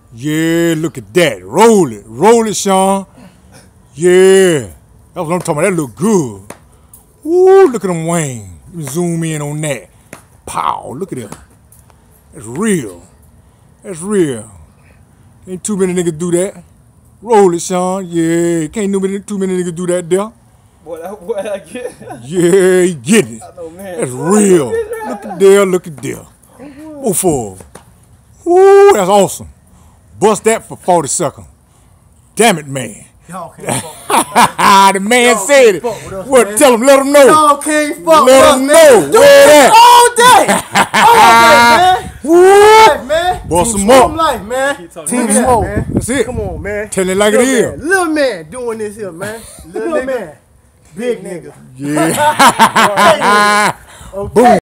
Yeah, look at that. Roll it, Sean. Yeah, that's what I'm talking about. That look good. Ooh, look at them wings. Let me zoom in on that. Pow, look at that. That's real. That's real. Ain't too many niggas do that. Roll it, Sean. Yeah, can't too many niggas do that there. Boy, I get. Yeah, he getting it. I know, man. That's real. Look at there, look at there. Go for it. Woo, that's awesome. Bust that for 40 seconds. Damn it, man. Y'all can't fuck with us, The man said it. What? Man. Tell him, let him know. Y'all can't fuck with Let us, him man. know. Do Where this that? all day. Man. Woo! Man. Bust Team him up. Smoke life, man. Team Smoke, man. That's it. Come on, man. Tell it like it is. Little man doing this here, man. Little man. Big nigga. Yeah. Okay. Boom.